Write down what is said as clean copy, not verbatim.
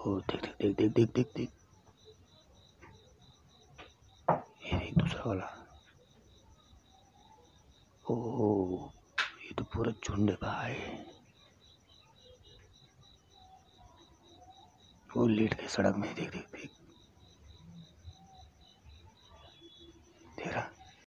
ओ देख देख देख देख देख देख देख, ये देख दूसरा वाला। ओ ये तो पूरा झुंड है भाई। वो लेट के सड़क में, देख देख देख।